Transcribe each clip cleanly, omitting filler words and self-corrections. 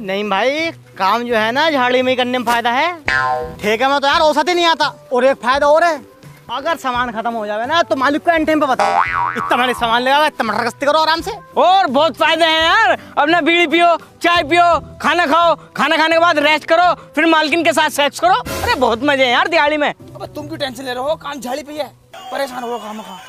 नहीं भाई, काम जो है ना झाड़ी में करने में फायदा है। ठेके में तो यार औसत ही नहीं आता। और एक फायदा और है, अगर सामान खत्म हो जाए ना तो मालिक को एंड टाइम पे बताओ, इतना मैंने सामान लेगा, इतना मटर गश्ती करो आराम से। और बहुत फायदे हैं यार, अपना बीड़ी पियो, चाय पियो, खाना खाओ, खाना खाने के बाद रेस्ट करो, फिर मालकिन के साथ सेक्स करो। अरे बहुत मजे हैं यार दिहाड़ी में। अब तुम क्यों टेंशन ले रहे हो, काम झाड़ी पे है, परेशान हो रहे हो खामा खा।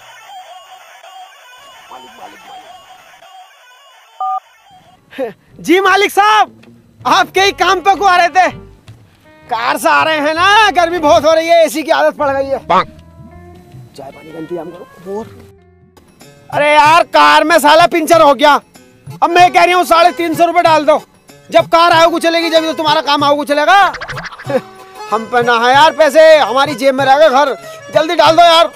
जी मालिक साहब, आपके ही काम पे को आ रहे थे। कार से आ रहे हैं ना, गर्मी बहुत हो रही है, एसी की आदत पड़ गई है। चाय पानी का इंतजाम करो। और अरे यार, कार में साला पंचर हो गया। अब मैं कह रही हूँ 350 रुपए डाल दो। जब कार आओ चलेगी, जब तो तुम्हारा काम आओ चलेगा। हम पे ना है यार पैसे, हमारी जेब में रहेगा घर। जल्दी डाल दो यार।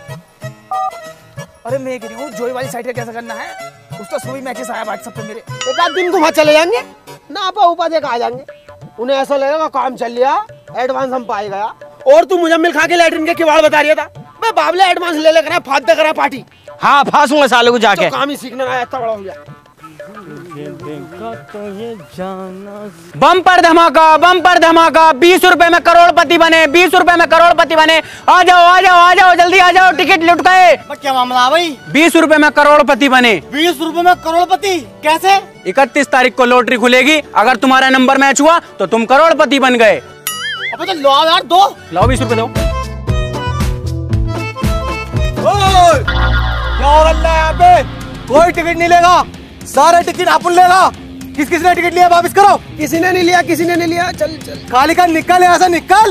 अरे मैं कह रही हूँ जोई वाली साइड का कैसा करना है, उसका सभी मैचेस आया व्हाट्सएप पे मेरे। एक आध दिन घुमा चले जाएंगे ना, आपा ऊपर देख आ जाएंगे। उन्हें ऐसा लगेगा काम चल लिया, एडवांस हम पाए गया। और तू मुजम्मिल खा के लैट्रिन के किवाड़ बता रहा था। मैं बाबले एडवांस ले लेकर फायदा करा पार्टी। हाँ फांसूंगा साले को जाके। तो काम ही सीखना है, इतना बड़ा हो गया। बम्पर धमाका 20 रुपए में करोड़पति बने, 20 रुपए में करोड़पति बने। आ जाओ जल्दी आ जाओ, टिकट लुट गए। क्या मामला भाई? 20 रुपए में करोड़पति बने। 20 रुपए में करोड़पति कैसे? 31 तारीख को लॉटरी खुलेगी, अगर तुम्हारा नंबर मैच हुआ तो तुम करोड़पति बन गए। अबे तो लो यार, दो लो 20 रुपए दो। क्या हो रहा है यहाँ पे? कोई टिकट नहीं लेगा, सारा टिकट अपन लेगा। किसने टिकट लिया वापस करो। किसी ने नहीं लिया। चल खाली का निकल यहाँ से, निकल।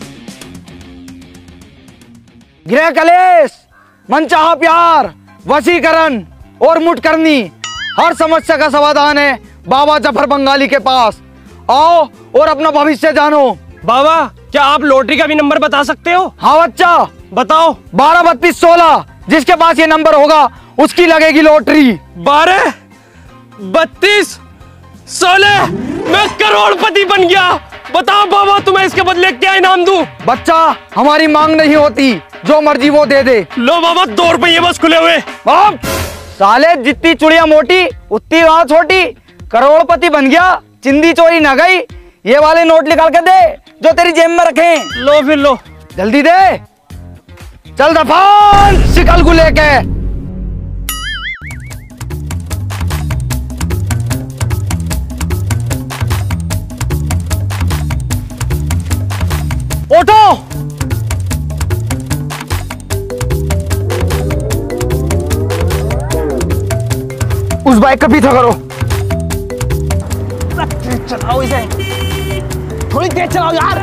गृह कलेश, मनचाहा प्यार, वशीकरण और मुठकरनी, हर समस्या का समाधान है बाबा जफर बंगाली के पास। आओ और अपना भविष्य जानो। बाबा, क्या आप लॉटरी का भी नंबर बता सकते हो? हाँ बच्चा, बताओ। 12 32 16, जिसके पास ये नंबर होगा उसकी लगेगी लॉटरी। 12 32 16, मैं करोड़पति बन गया। बताओ बाबा, तुम्हें इसके बदले क्या इनाम दूं? बच्चा, हमारी मांग नहीं होती, जो मर्जी वो दे दे। लो बाबा, 2 रुपये बस खुले हुए। बाप साले, जितनी चुड़िया मोटी उतनी वहां छोटी। करोड़पति बन गया, चिंदी चोरी न गई। ये वाले नोट निकाल के दे जो तेरी जेब में रखे। लो फिर लो। जल्दी दे। चल दफान शिकल को लेके। उठो। उस बाइक का पीछा करो। चलाओ इसे, थोड़ी तेज चलाओ यार।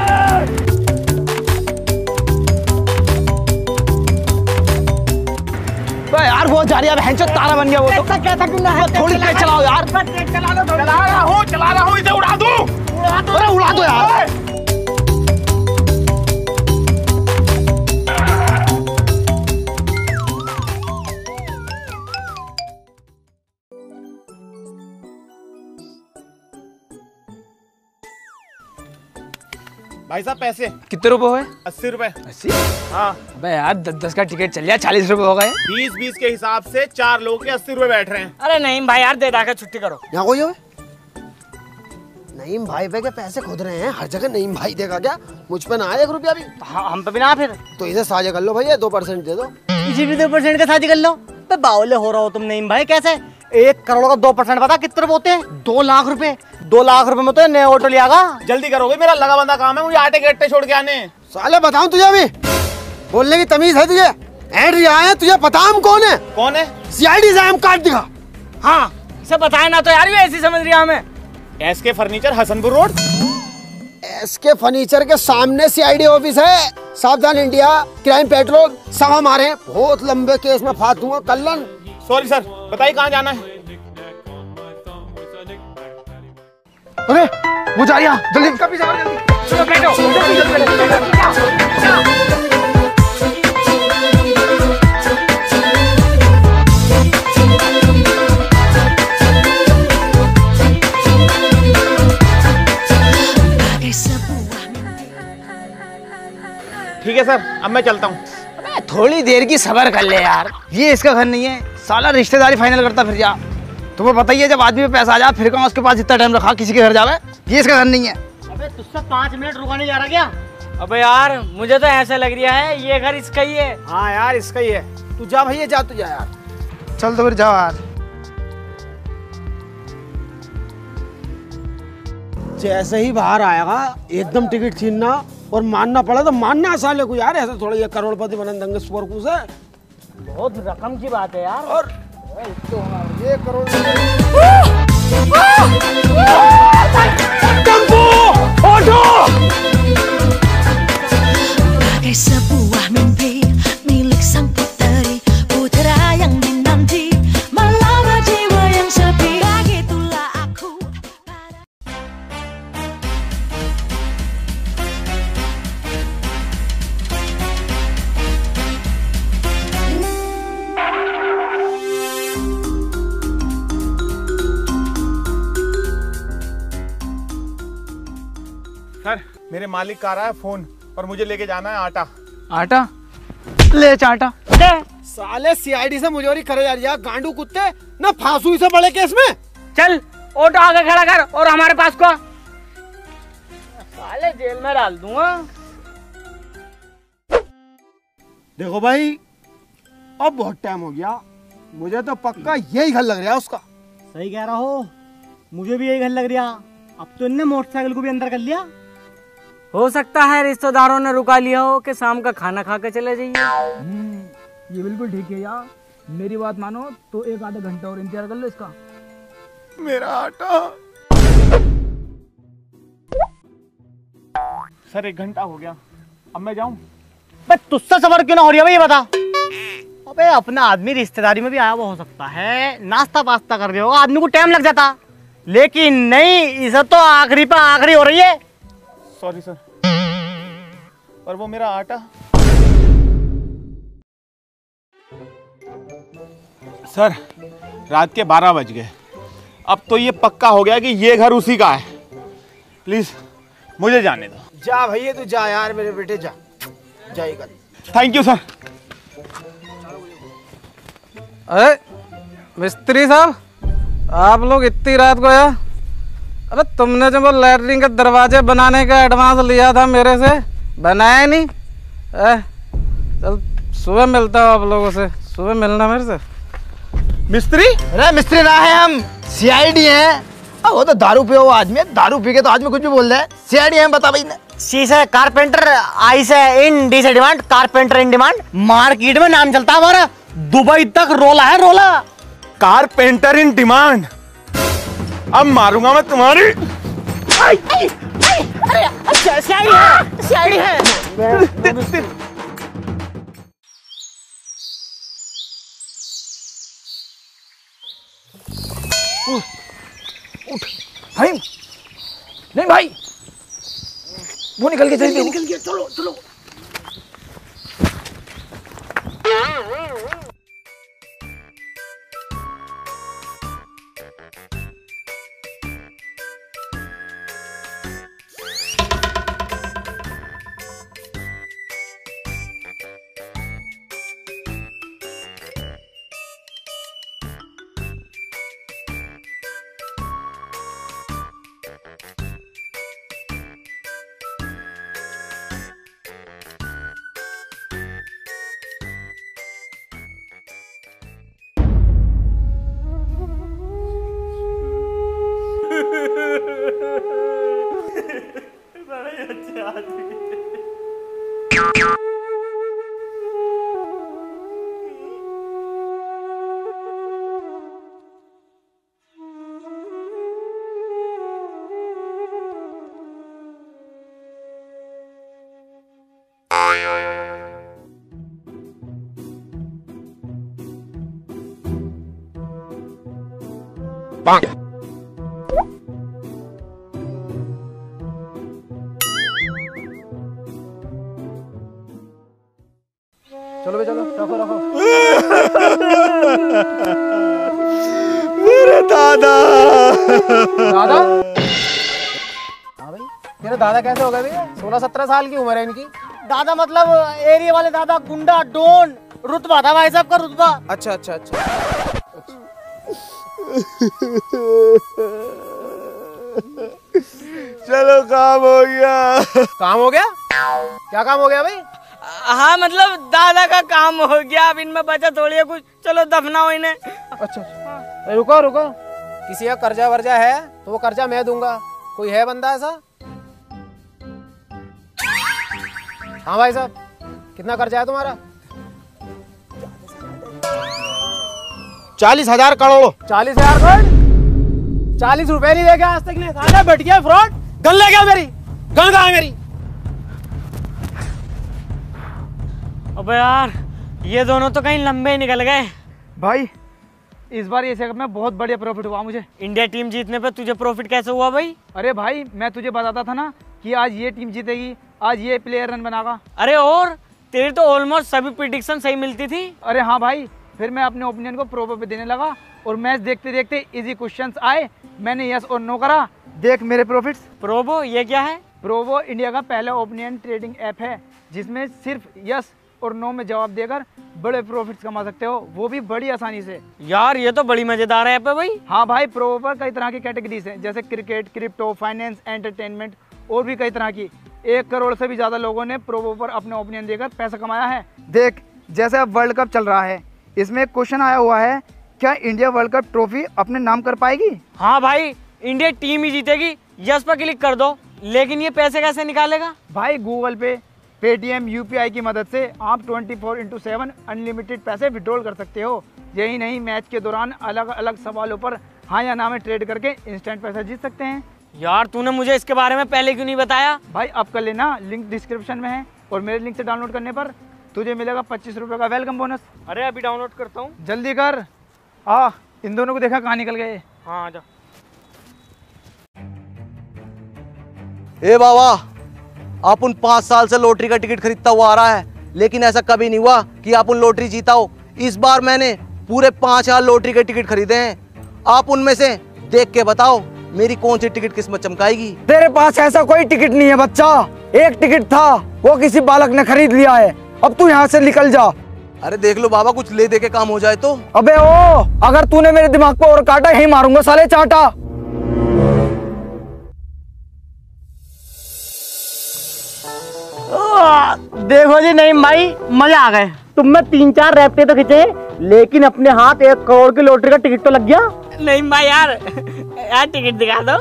यार बहुत जा रही है, हैंचो तारा बन गया वो तो। थोड़ी तेज चलाओ यार। चला रहा हूँ, इसे उड़ा दूं। अरे उड़ा दो यार। भाई साहब पैसे कितने रुपए हुए? 80 रुपए। 80? हाँ। अबे यार 10 का टिकट चल गया, 40 रुपए हो गए। 20 के हिसाब से 4 लोगों के 80 रुपए बैठ रहे हैं। अरे नहीं भाई यार, दे दाके छुट्टी करो। यहाँ कोई है? नईम भाई पे के पैसे खोद रहे हैं हर जगह। नईम भाई देगा क्या? मुझ पे ना आए 1 रुपया भी। हम पे भी ना। फिर तो इसे साझा कर लो भैया, 2% दे दो। इसी भी 2% का शादी कर लो। बावले हो रहा हो तुम नईम भाई। कैसे 1 करोड़ का 2% पता कितने रुपए होते हैं? 2 लाख रुपए। 2 लाख रुपए में तो नया ऑटो लियागा। जल्दी करोगे, मेरा लगा बंदा काम है, मुझे आटे के अट्टे छोड़ के आने। साले बताऊं तुझे भी, बोलने की तमीज है तुझे? ऐड रिहा है तुझे, पता हम कौन है? कौन है? सीआईडी से हम काट दिखा। हाँ इसे बताए ना तो यार, भी ऐसी समझ रही हमें। SK furniture, Hasanpur road. SK furniture के सामने सीआईडी ऑफिस है। सावधान इंडिया, क्राइम पेट्रोल सब हमारे। बहुत लंबे केस में फांस दूंगा कल्लन। सॉरी सर, बताइए कहाँ जाना है? अरे वो जा रही है, जल्दी उसका पीछा करो। चलो बैठो। ठीक है सर, अब मैं चलता हूँ। थोड़ी देर की सब्र कर ले यार। ये इसका घर नहीं है, साला रिश्तेदारी फाइनल करता फिर जा। तुम्हें बताइए जब आदमी पे पैसा आ जाए फिर कहाँ उसके पास इतना टाइम रखा किसी के घर जावे, ये इसका घर नहीं है। अबे तुझसे 5 मिनट रुका नहीं जा रहा क्या? अबे यार मुझे तो ऐसा लग रहा है ये घर इसका ही है। हाँ यार इसका ही है। तू जा भैया, जा तू जा यार। चल तो फिर जाओ यार। जैसे ही बाहर आएगा एकदम टिकट छीनना और मानना पड़ा तो मानना साले को यार, ऐसा थोड़ा ये करोड़पति बनन देंगे सुअरकू से। बहुत रकम की बात है यार। और ये crore Bagai sebuah mimpi milik sang puteri, putra yang dinanti, malam jiwa yang sepi, begitulah aku. Sir मेरे मालिक का आ रहा है फोन और मुझे लेके जाना है आटा। आटा ले चाटा। साले सीआईडी से मुझोरी करे जा रही है गांडू कुत्ते ना, फांसू से बड़े केस में। चल ऑटो आगे खड़ा कर और हमारे पास को साले जेल में डाल दूंगा। देखो भाई अब बहुत टाइम हो गया, मुझे तो पक्का यही घर लग रहा है उसका। सही कह रहा हो, मुझे भी यही घर लग रहा। अब तो इनने मोटरसाइकिल को भी अंदर कर लिया। हो सकता है रिश्तेदारों ने रुका लिया हो कि शाम का खाना खा के चले जाइए। ये बिल्कुल ठीक है यार, मेरी बात मानो तो 1 आधा घंटा और इंतजार कर लो इसका। मेरा आटा। सर 1 घंटा हो गया, अब मैं जाऊं? तुझसे सबर क्यों ना हो रही है भाई, ये बता। अबे अपना आदमी रिश्तेदारी में भी आया हुआ हो सकता है, नाश्ता पास्ता कर रहे होगा, आदमी को टाइम लग जाता, लेकिन नहीं, इसे तो आखिरी पे आखिरी हो रही है। सॉरी सर, और वो मेरा आटा। सर रात के 12 बज गए, अब तो ये पक्का हो गया कि ये घर उसी का है। प्लीज मुझे जाने दो। जा भैया तू जा यार मेरे बेटे, जा जाएगा। Thank you sir. अरे मिस्त्री साहब, आप लोग इतनी रात को यार, अबे तुमने जो वो लैटरिन के दरवाजे बनाने का एडवांस लिया था मेरे से, बनाया नहीं? चल सुबह मिलता हूँ आप लोगों से, सुबह मिलना मेरे से। मिस्त्री? अरे मिस्त्री ना है, हम सीआईडी हैं। वो तो दारू पिया हुआ आदमी है, दारू पी के तो आदमी कुछ भी बोल रहा है। सीआईडी है, बता भाई। सी से कारपेंटर, आई से इन, डी से demand, carpenter in demand. Market में नाम चलता हमारा, दुबई तक रोला है रोला। Carpenter in demand. अब मारूंगा मैं तुम्हारी। अरे सीआईडी है। भाई नहीं भाई, वो निकल के चलिए। निकल गया, चलो चलो। चलो बे चलो, रखो रखो। मेरे दादा। दादा? हाँ भाई, मेरे दादा कैसे हो गए भैया? 16-17 साल की उम्र है इनकी। दादा मतलब एरिया वाले दादा, गुंडा डॉन, रुतबा था भाई साहब का, रुतबा। अच्छा अच्छा अच्छा। चलो काम हो गया। काम हो गया? क्या काम हो गया भाई? हाँ मतलब दादा का काम हो गया, अब इनमें बचा थोड़ी है कुछ, चलो दफनाओ इन्हें। अच्छा रुको रुको, किसी का कर्जा वर्जा है तो वो कर्जा मैं दूंगा, कोई है बंदा ऐसा? हाँ भाई साहब, कितना कर्जा है तुम्हारा? 40,000 करोड़। 40,000 करोड़? 40 रुपए नहीं लेके आज तक नहीं थाने बैठ गया फ्रॉड। गन ले गया मेरी, गन कहाँ है मेरी? अबे यार ये दोनों तो कहीं लंबे ही निकल गए। भाई इस बार ये सेकंड में बहुत बढ़िया प्रॉफिट हुआ मुझे। इंडिया टीम जीतने पे तुझे प्रॉफिट कैसे हुआ भाई? अरे भाई मैं तुझे बताता था ना कि आज ये टीम जीतेगी, आज ये प्लेयर रन बनागा। अरे और तेरी तो ऑलमोस्ट सभी प्रिडिक्शन सही मिलती थी। अरे हाँ भाई, फिर मैं अपने ओपिनियन को प्रोबो पे देने लगा और मैच देखते देखते इजी क्वेश्चंस आए, मैंने यस और नो करा, देख मेरे प्रॉफिट्स। प्रोबो ये क्या है? प्रोबो इंडिया का पहला ओपिनियन ट्रेडिंग ऐप है जिसमें सिर्फ यस और नो में जवाब देकर बड़े प्रॉफिट्स कमा सकते हो, वो भी बड़ी आसानी से। यार ये तो बड़ी मजेदार ऐप है भाई। हाँ भाई, प्रोबो पर कई तरह की कैटेगरीज हैं जैसे क्रिकेट, क्रिप्टो, फाइनेंस, एंटरटेनमेंट और भी कई तरह की। 1 करोड़ से भी ज्यादा लोगों ने प्रोबो पर अपने ओपिनियन देकर पैसा कमाया है। देख जैसे अब वर्ल्ड कप चल रहा है, इसमें एक क्वेश्चन आया हुआ है, क्या इंडिया वर्ल्ड कप ट्रॉफी अपने नाम कर पाएगी? हाँ भाई इंडिया टीम ही जीतेगी, यस पर क्लिक कर दो। लेकिन ये पैसे कैसे निकालेगा? भाई गूगल पे, पेटीएम, यूपीआई की मदद से आप 24/7 अनलिमिटेड पैसे विड्रॉल कर सकते हो। यही नहीं, मैच के दौरान अलग अलग सवालों पर हाँ या ना में ट्रेड करके इंस्टेंट पैसा जीत सकते हैं। यार तूने मुझे इसके बारे में पहले क्यों नहीं बताया? भाई अब कर लेना, लिंक डिस्क्रिप्शन में है और मेरे लिंक से डाउनलोड करने पर तुझे मिलेगा 25 रुपये का वेलकम बोनस। अरे अभी डाउनलोड करता हूँ। जल्दी कर। आ इन दोनों को देखा कहाँ निकल गए। हाँ आजा। ए बाबा, आप उन 5 साल से लॉटरी का टिकट खरीदता हुआ आ रहा है, लेकिन ऐसा कभी नहीं हुआ कि आप उन लॉटरी जीता हो। इस बार मैंने पूरे 5,000 लॉटरी के टिकट खरीदे हैं। आप उनमें से देख के बताओ मेरी कौन सी टिकट किस्मत चमकाएगी। तेरे पास ऐसा कोई टिकट नहीं है बच्चा, एक टिकट था वो किसी बालक ने खरीद लिया है, अब तू यहाँ से निकल जा। अरे देख लो बाबा, कुछ ले दे के काम हो जाए तो। अबे ओ, अगर तूने मेरे दिमाग को और काटा यही मारूंगा साले चाटा। देखो जी नईम भाई, मजा आ गए। तुम में 3-4 रैप्टे तो खींचे, लेकिन अपने हाथ 1 करोड़ की लॉटरी का टिकट तो लग गया। नहीं भाई यार टिकट दिखा दो।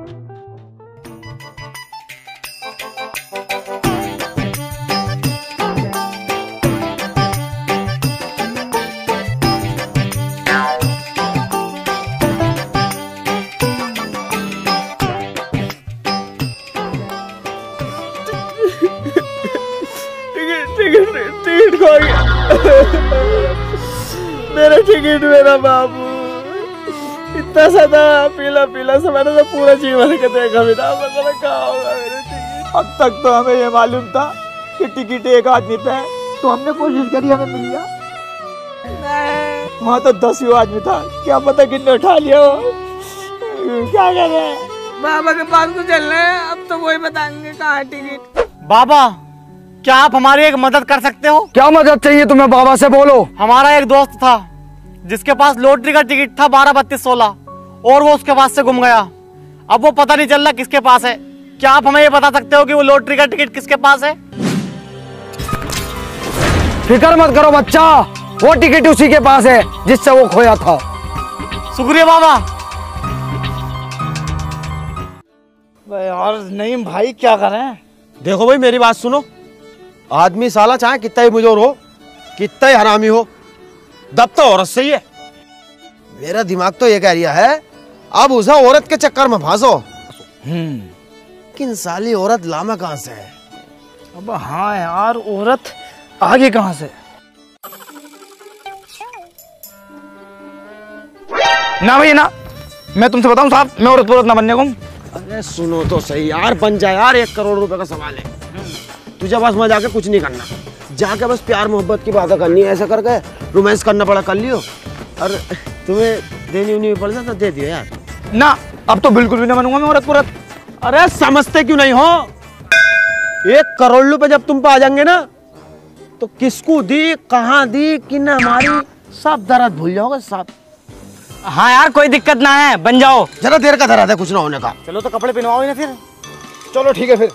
टिकट खो गया। मेरा टिकट, मेरा बाबू। इतना सदा पीला पीला से मैंने तो पूरा जीवन के देखा भी था, मतलब क्या होगा मेरे टिकट। अब तक तो हमें ये मालूम था कि टिकट एक आदमी पे है, तो हमने कोशिश करी, हमें मिल गया। वहाँ तो 10 आदमी था, क्या पता कितने उठा लिया हो। क्या कर रहे हैं? बाबा के पास को चल रहे हैं, अब तो वही बताएंगे कहाँ है टिकट। बाबा क्या आप हमारी एक मदद कर सकते हो? क्या मदद चाहिए तुम्हें, बाबा से बोलो। हमारा एक दोस्त था जिसके पास लॉटरी का टिकट था 12-32-16 और वो उसके पास से गुम गया। अब वो पता नहीं चल रहा किसके पास है। क्या आप हमें ये बता सकते हो कि वो लॉटरी का टिकट किसके पास है? फिक्र मत करो बच्चा, वो टिकट उसी के पास है जिससे वो खोया था। शुक्रिया बाबा। यार नईम भाई क्या करें? देखो भाई मेरी बात सुनो, आदमी साला चाहे कितना ही बुजुर्ग हो, कितना ही हरामी हो, दब तो औरत से ही है। मेरा दिमाग तो ये कह रहा है अब उसे औरत के चक्कर में फांसो। किन साली औरत लामा कहां से है? अब हाँ यार, औरत आगे कहाँ से? ना भैया ना, मैं तुमसे बताऊं साहब, मैं औरत ना बनने को। अरे सुनो तो सही यार, बन जाए यार, 1 करोड़ रुपए का सवाल है। तुझे बस वहां जाके कुछ नहीं करना, जाके बस प्यार मोहब्बत की बातें करनी है, ऐसा करके रोमांस करना पड़ा कर लियो। और तुम्हें देनी उनी पड़ जाए तो दे दियो यार। ना अब तो बिल्कुल भी ना बनूंगा मैं औरत। अरे समझते क्यों नहीं हो? 1 करोड़ रुपए जब तुम पे आ जाएंगे ना, तो किसको दी, कहाँ दी, किन हमारी, सब दर्द भूल जाओगे सब। हाँ यार कोई दिक्कत ना है, बन जाओ। जरा देर का धरा था कुछ ना होने का। चलो तो कपड़े पहनवाओ ना फिर। चलो ठीक है फिर।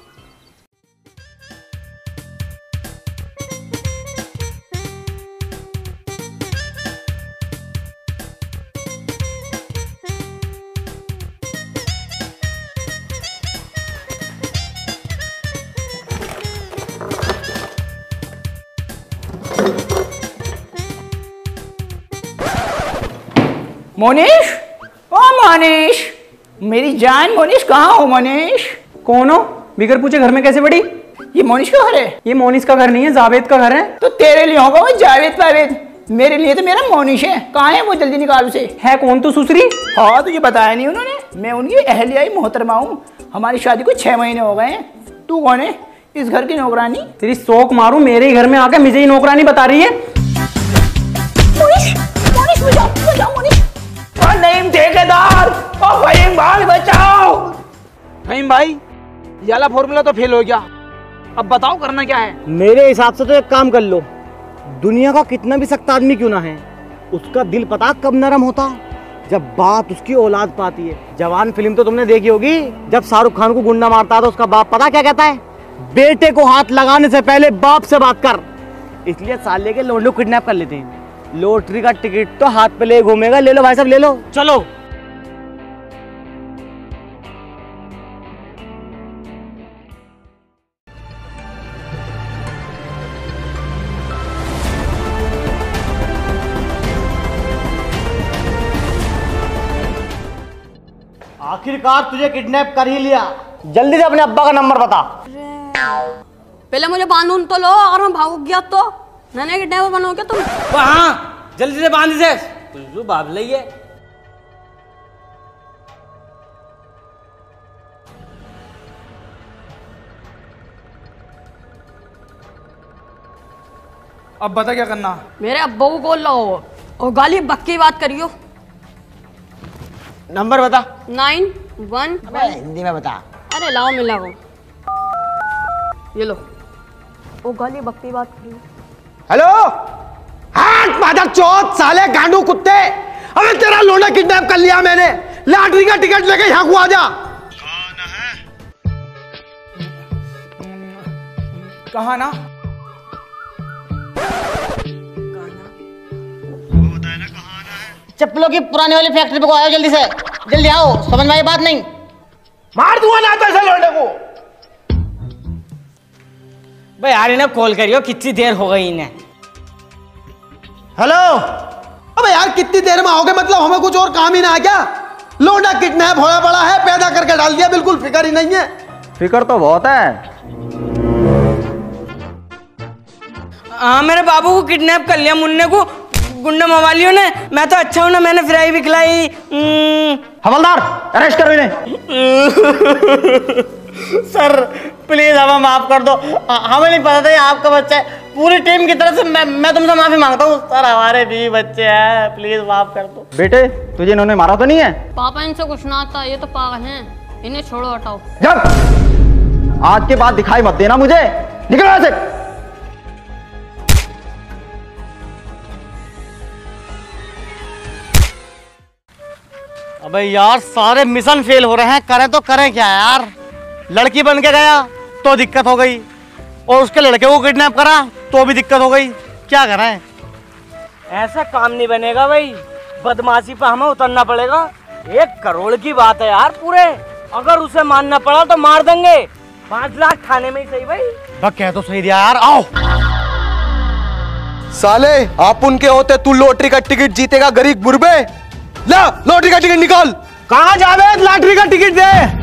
मोनीश, ओ मोनीश, मेरी जान मोनीश, कहाँ हो मोनीश? कौन हो? बिगर पूछे घर में कैसे पड़ी? ये मोनीश का घर है? ये मोनीश का घर नहीं है, जावेद का घर है। तो तेरे लिए होगा वो जावेद पावेद, मेरे लिए तो मेरा मोनीश है। कहाँ है वो? जल्दी निकाल उसे। है कौन तू सुसरी? हाँ तुझे बताया नहीं उन्होंने, मैं उनकी अहलियाई मोहतरमा हूँ। हमारी शादी को 6 महीने हो गए हैं। तू कौन है? इस घर की नौकरानी? तेरी शौक मारू, मेरे ही घर में आके मुझे ही नौकरानी बता रही है। मोनीश, मोनीश बचाओ, बचाओ मोनीश। नहीं ठेकेदार, ओ फहीम भाई बचाओ। फहीम भाई, ये वाला फॉर्मूला तो फेल हो गया, अब बताओ करना क्या है? मेरे हिसाब से तो एक काम कर लो, दुनिया का कितना भी सख्त आदमी क्यों ना है, उसका दिल पता कब नरम होता, जब बात उसकी औलाद पाती है। जवान फिल्म तो तुमने देखी होगी, जब शाहरुख खान को गुंडा मारता है तो उसका बाप पता क्या कहता है? बेटे को हाथ लगाने से पहले बाप से बात कर। इसलिए साले के लोंडे को किडनैप कर लेते हैं। लॉटरी का टिकट तो हाथ पे ले घूमेगा। ले लो भाई साहब, ले लो, चलो। आखिरकार तुझे किडनैप कर ही लिया। जल्दी से अपने अब्बा का नंबर बता। पहले मुझे बांधून तो लो, अगर मैं भाग गया तो नन्हे के ड्राइवर बनोगे तुम। हाँ जल्दी से बांध से, तू भाग लई है। अब बता क्या करना? मेरे अब्बा को कॉल लो और गाली बक्की बात करियो। नंबर बता। 911। हिंदी में बता। अरे लाओ मिला को, ये लो। वो गाली बक्की बात करियो। हेलो, हाथ मादर चौथ साले गांडू कुत्ते, अबे तेरा लोना किडनैप कर लिया मैंने। लॉटरी का टिकट लेके यहाँ को आ जा। कहा ना? चप्पलों की पुरानी वाली फैक्ट्री पे को आओ, जल्दी से, जल्दी आओ। समझ में आई बात नहीं? मार दूंगा ना तो ऐसे लोने को। भाई यार इन्हें कॉल करियो, कितनी देर हो गई इन्हें। हेलो, अबे यार कितनी देर में आओगे? मतलब हमें कुछ और काम ही ना है क्या? लोना किडनैप होया पड़ा है, पैदा करके डाल दिया, बिल्कुल फिक्र ही नहीं है। फिक्र तो बहुत है। हाँ मेरे बाबू को किडनैप कर लिया मुन्ने को गुंडा मवालियों ने। मैं तो अच्छा हूं ना, मैंने फ्राई भी खिलाई। हवलदार, अरेस्ट करो इन्हें। सर प्लीज हमें माफ कर दो, हमें नहीं पता था ये आपका बच्चा है। पूरी टीम की तरफ से मैं तुमसे माफी मांगता हूँ सर, हमारे भी बच्चे हैं, प्लीज माफ कर दो। बेटे तुझे इन्होंने मारा तो नहीं है? पापा इनसे कुछ ना आता, ये तो पागल हैं, इन्हें छोड़ो, हटाओ। जब आज के बाद दिखाई मत देना मुझे, निकलो यहाँ से। अबे यार सारे मिशन फेल हो रहे हैं, करें तो करें क्या यार। लड़की बन के गया तो दिक्कत हो गई, और उसके लड़के को किडनैप करा तो भी दिक्कत हो गई। क्या करें? ऐसा काम नहीं बनेगा भाई, बदमाशी पे हमें उतरना पड़ेगा। 1 करोड़ की बात है यार पूरे, अगर उसे मानना पड़ा तो मार देंगे। 5 लाख थाने में ही सही भाई। बस कह तो सही दिया यार, आओ। साले आप उनके होते तू लॉटरी का टिकट जीतेगा गरीब बुरबे। ला लॉटरी का टिकट निकाल। कहाँ जावेद, लॉटरी का टिकट दे।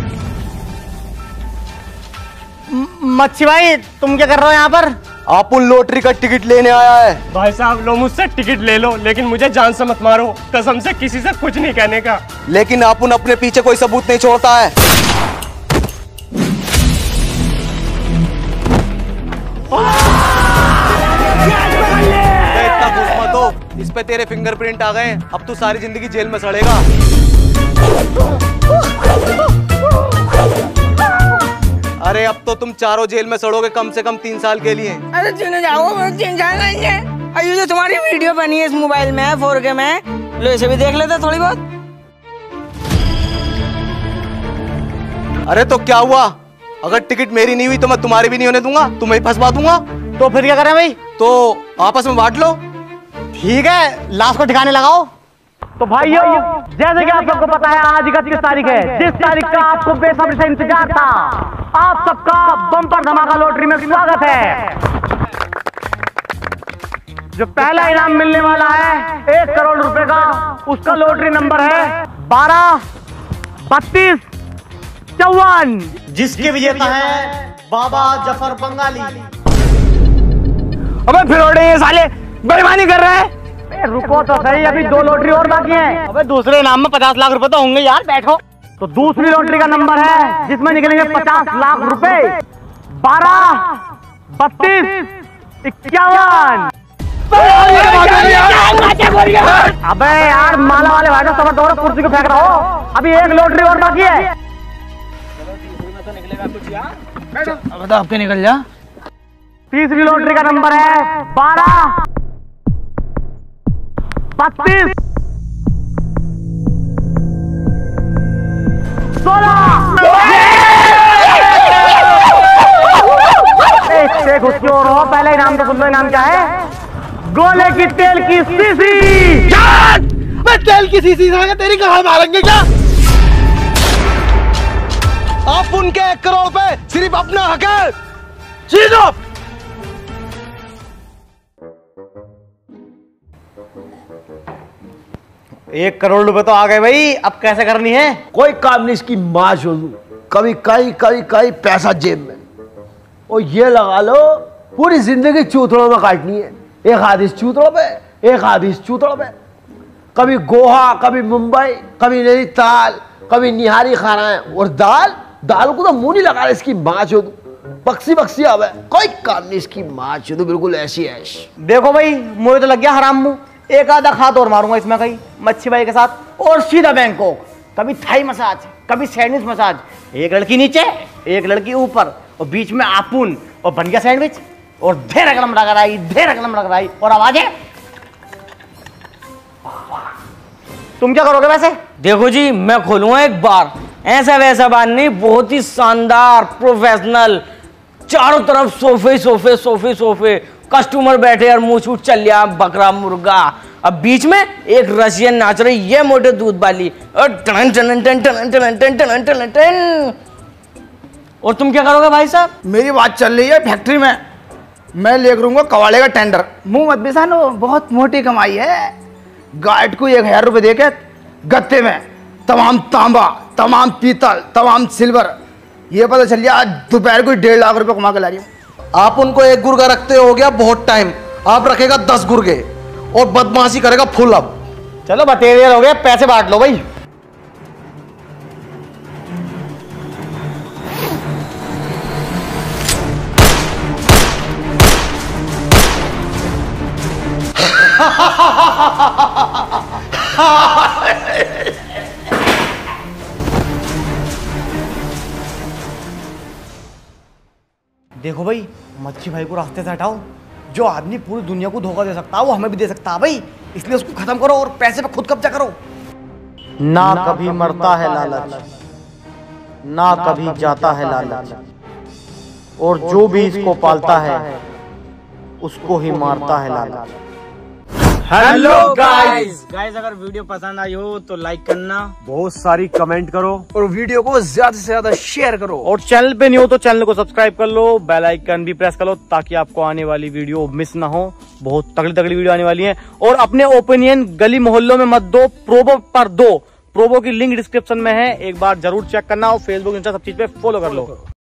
मच्छी भाई तुम क्या कर रहे हो यहाँ पर? आप उन लॉटरी का टिकट लेने आया है। भाई साहब लो मुझसे टिकट ले लो, लेकिन मुझे जान से मत मारो, कसम से किसी से कुछ नहीं कहने का। लेकिन आप उन अपने पीछे कोई सबूत नहीं छोड़ता है। इतना खुश मत हो, इस पे तेरे फिंगरप्रिंट आ गए, अब तू सारी जिंदगी जेल में सड़ेगा। अरे अब तो तुम चारों जेल में सड़ोगे कम से कम 3 साल के लिए। अरे चले जाओ, 3 साल नहीं है। अभी तो तुम्हारी वीडियो बनी है इस मोबाइल में 4K में, लो इसे भी देख लेते थोड़ी बहुत। अरे तो क्या हुआ, अगर टिकट मेरी नहीं हुई तो मैं तुम्हारी भी नहीं होने दूंगा, तुम्हें ही फंसवा दूंगा। तो फिर क्या करें भाई? तो आपस में बांट लो। ठीक है, लाश को ठिकाने लगाओ। तो भाइयों, जैसे कि आप सबको पता है आज 31 तारीख है, जिस तारीख का आपको बेसब्री से इंतजार था। आप सबका बम्पर धमाका लॉटरी में स्वागत है। जो पहला इनाम मिलने वाला है 1 करोड़ रुपए का, उसका लॉटरी नंबर है 12 32 54, जिसके विजेता है बाबा जफर बंगाली। अबे फिरोड़े ये साले बेईमानी कर रहे हैं। रुको तो सही, अभी 2 लॉटरी और बाकी हैं। अबे दूसरे इनाम में 50 लाख रुपए तो होंगे यार, बैठो। तो दूसरी लॉटरी का नंबर है जिसमें निकलेंगे 50 लाख रुपए 12 32 51। अबे यार माला वाले भाई तो सबर दौड़ो, कुर्सी को फेंक रहा हो। अभी 1 लॉटरी और बाकी है। बता आपके निकल जा। तीसरी लॉटरी का नंबर है 12 32 16। घुस और हो, पहला इनाम तो सुन लो। इनाम क्या है? गोले की तेल की शीशी। मैं तेल की शीशी से तेरी कहाँ मारेंगे क्या? आप उनके 1 करोड़ पे सिर्फ अपना हक है। चीजों 1 करोड़ रुपए तो आ गए भाई, अब कैसे करनी है? कोई काम नहीं, इसकी माँ छोड़ू। कभी कई पैसा जेब में, और ये लगा लो पूरी जिंदगी चूतड़ों में काटनी है। एक आधी चूतड़ों पे, एक आधी चूतड़ों पे। कभी गोहा, कभी मुंबई, कभी नैनीताल, कभी निहारी खाना है। और दाल को तो मुंह नहीं लगा, इसकी माँ छोड़ू। बक्सी आवे, कोई काम नहीं, इसकी माँ छोड़ू। बिल्कुल ऐसी ऐश। देखो भाई, मुझे तो लग गया हराम मुंह। एक आधा हाथ और मारूंगा इसमें कहीं मच्छी भाई के साथ, और सीधा बैंकॉक। कभी थाई मसाज, कभी सैंडविच मसाज। एक लड़की नीचे, एक लड़की ऊपर, और बीच में आपून, और बन गया सैंडविच। और ढेर अगलम रगड़ाई, और आवाजें। तुम क्या करोगे वैसे? देखो जी, मैं खोलूंगा एक बार, ऐसा वैसा बार नहीं, बहुत ही शानदार प्रोफेशनल, चारों तरफ सोफे, कस्टमर बैठे और मुंह छूट चल लिया, बकरा मुर्गा। अब बीच में एक रशियन नाच रही, ये मोटे दूध वाली, और टन टन टन टन टन टन टन टन टन। और तुम क्या करोगे भाई साहब? मेरी बात चल रही है फैक्ट्री में, मैं ले करूंगा कवाड़े का टेंडर। मुंह मत बिसानो, बहुत मोटी कमाई है। गार्ड को 1000 रुपए देके गत्ते में तमाम तांबा, तमाम पीतल, तमाम सिल्वर, ये पता चल गया आज दोपहर को 1.5 लाख रुपए कमा के ला रही हूँ। आप उनको 1 गुर्गा रखते हो गया बहुत टाइम, आप रखेगा 10 गुर्गे और बदमाशी करेगा फुल। अब चलो बतेरे हो गए, पैसे बांट लो भाई। देखो भाई, मच्छी भाई को रास्ते से हटाओ। जो आदमी पूरी दुनिया को धोखा दे सकता है वो हमें भी दे सकता है भाई, इसलिए उसको खत्म करो और पैसे पे खुद कब्जा करो। ना कभी मरता है लालच, ना कभी जाता है लालच, और जो भी इसको पालता है उसको ही मारता है लालच। हेलो गाइस, अगर वीडियो पसंद आई हो तो लाइक करना, बहुत सारी कमेंट करो, और वीडियो को ज्यादा से ज्यादा शेयर करो, और चैनल पे नहीं हो तो चैनल को सब्सक्राइब कर लो, बेल आइकन भी प्रेस कर लो ताकि आपको आने वाली वीडियो मिस ना हो। बहुत तगड़ी वीडियो आने वाली है। और अपने ओपिनियन गली मोहल्लों में मत दो, प्रोबो पर दो। प्रोबो की लिंक डिस्क्रिप्शन में है, एक बार जरूर चेक करना, और फेसबुक इंस्टा सब चीज पे फॉलो कर लो।